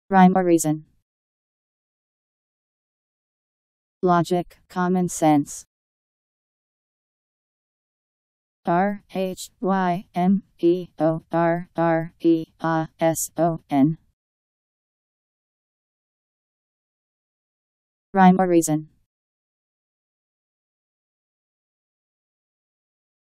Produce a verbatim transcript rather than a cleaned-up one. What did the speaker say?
Rhyme or reason. Logic, common sense. R H Y M E O R R E A S O N. Rhyme or reason.